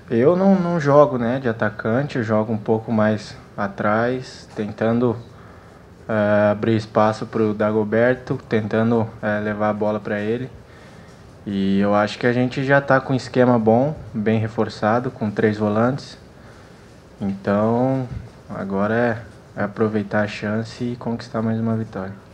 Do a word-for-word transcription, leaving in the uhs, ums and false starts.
Eu não, não jogo, né, de atacante, eu jogo um pouco mais atrás, tentando é, abrir espaço para o Dagoberto, tentando é, levar a bola para ele. E eu acho que a gente já está com um esquema bom, bem reforçado, com três volantes. Então, agora é, é aproveitar a chance e conquistar mais uma vitória.